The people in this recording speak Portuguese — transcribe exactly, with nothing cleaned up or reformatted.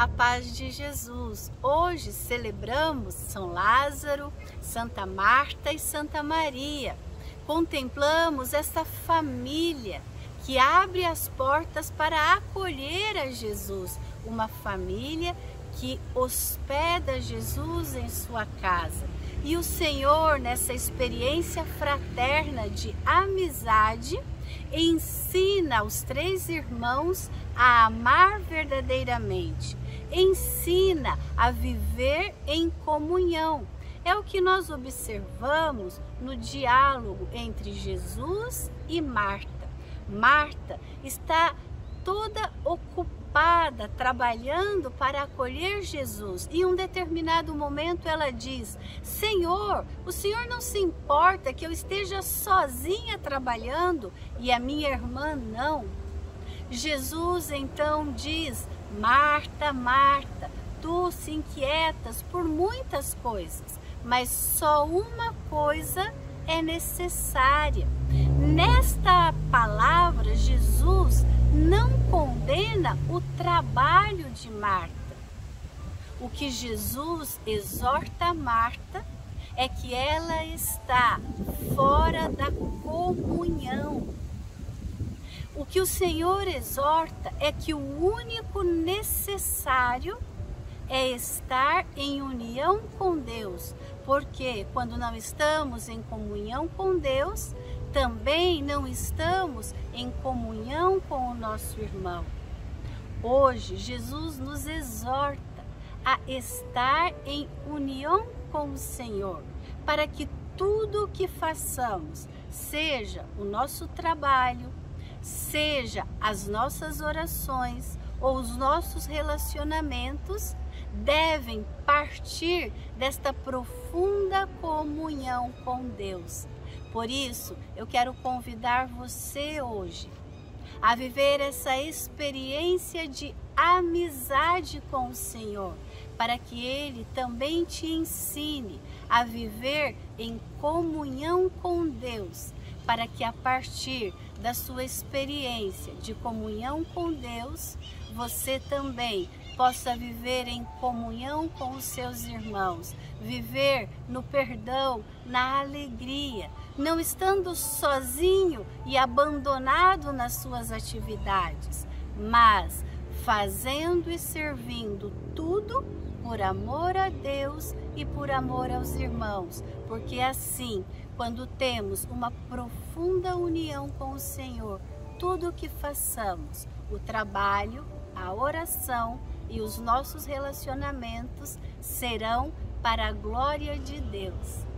A paz de Jesus. Hoje celebramos São Lázaro, Santa Marta e Santa Maria. Contemplamos esta família que abre as portas para acolher a Jesus, uma família que hospeda Jesus em sua casa. E o Senhor, nessa experiência fraterna de amizade, ensina aos três irmãos a amar verdadeiramente, ensina a viver em comunhão. É o que nós observamos no diálogo entre Jesus e Marta. Marta está toda ocupada, trabalhando para acolher Jesus. E em um determinado momento ela diz: Senhor, o Senhor não se importa que eu esteja sozinha trabalhando e a minha irmã não? Jesus então diz: Marta, Marta, tu se inquietas por muitas coisas, mas só uma coisa é necessária. Nesta palavra, Jesus não condena o trabalho de Marta. O que Jesus exorta a Marta é que ela está fora da comunhão. O que o Senhor exorta é que o único necessário é estar em união com Deus, porque quando não estamos em comunhão com Deus, também não estamos em comunhão com o nosso irmão. Hoje, Jesus nos exorta a estar em união com o Senhor, para que tudo o que façamos, seja o nosso trabalho, seja as nossas orações ou os nossos relacionamentos, devem partir desta profunda comunhão com Deus. Por isso, eu quero convidar você hoje a viver essa experiência de amizade com o Senhor, para que Ele também te ensine a viver em comunhão com Deus, para que a partir da sua experiência de comunhão com Deus, você também possa viver em comunhão com os seus irmãos, viver no perdão, na alegria, não estando sozinho e abandonado nas suas atividades, mas fazendo e servindo tudo por amor a Deus e por amor aos irmãos, porque assim, quando temos uma profunda união com o Senhor, tudo o que façamos, o trabalho, a oração e os nossos relacionamentos serão para a glória de Deus.